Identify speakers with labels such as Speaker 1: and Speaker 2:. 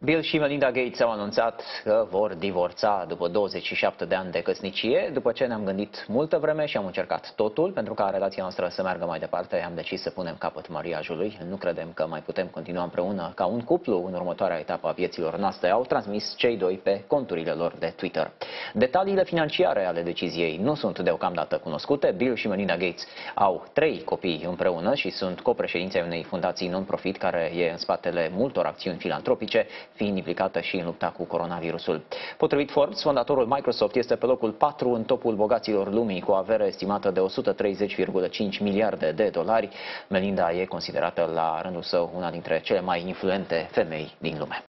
Speaker 1: Bill și Melinda Gates au anunțat că vor divorța după 27 de ani de căsnicie. După ce ne-am gândit multă vreme și am încercat totul pentru ca relația noastră să meargă mai departe, am decis să punem capăt mariajului. Nu credem că mai putem continua împreună ca un cuplu în următoarea etapă a vieților noastre, au transmis cei doi pe conturile lor de Twitter. Detaliile financiare ale deciziei nu sunt deocamdată cunoscute. Bill și Melinda Gates au 3 copii împreună și sunt copreședinții unei fundații non-profit care e în spatele multor acțiuni filantropice, fiind implicată și în lupta cu coronavirusul. Potrivit Forbes, fondatorul Microsoft este pe locul 4 în topul bogaților lumii, cu o avere estimată de 130,5 miliarde de dolari. Melinda e considerată la rândul său una dintre cele mai influente femei din lume.